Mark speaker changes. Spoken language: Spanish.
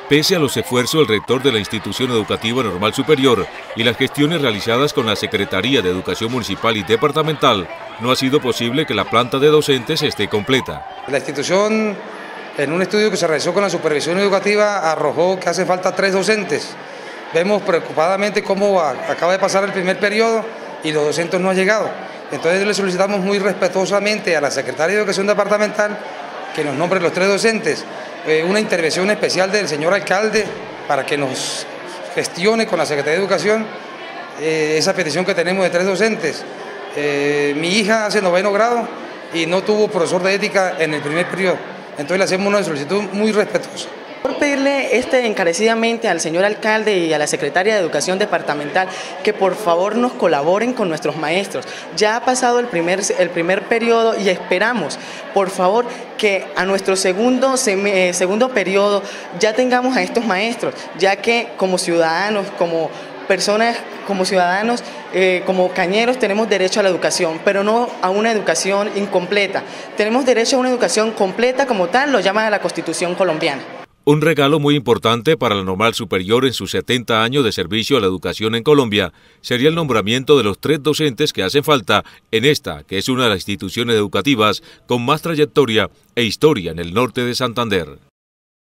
Speaker 1: Pese a los esfuerzos del rector de la institución educativa normal superior y las gestiones realizadas con la Secretaría de Educación Municipal y Departamental, no ha sido posible que la planta de docentes esté completa.
Speaker 2: La institución, en un estudio que se realizó con la supervisión educativa, arrojó que hace falta 3 docentes. Vemos preocupadamente cómo acaba de pasar el primer periodo y los docentes no han llegado. Entonces le solicitamos muy respetuosamente a la Secretaría de Educación Departamental que nos nombre los 3 docentes. Una intervención especial del señor alcalde para que nos gestione con la Secretaría de Educación esa petición que tenemos de 3 docentes. Mi hija hace 9º grado y no tuvo profesor de ética en el primer periodo, entonces le hacemos una solicitud muy respetuosa.
Speaker 3: Por pedirle encarecidamente al señor alcalde y a la secretaria de Educación Departamental que por favor nos colaboren con nuestros maestros. Ya ha pasado el primer periodo y esperamos, por favor, que a nuestro segundo periodo ya tengamos a estos maestros, ya que como ciudadanos, como personas, como ciudadanos, como cañeros tenemos derecho a la educación, pero no a una educación incompleta. Tenemos derecho a una educación completa como tal, lo llama la Constitución colombiana.
Speaker 1: Un regalo muy importante para la Normal Superior en sus 70 años de servicio a la educación en Colombia sería el nombramiento de los 3 docentes que hacen falta en esta, que es una de las instituciones educativas con más trayectoria e historia en el norte de Santander.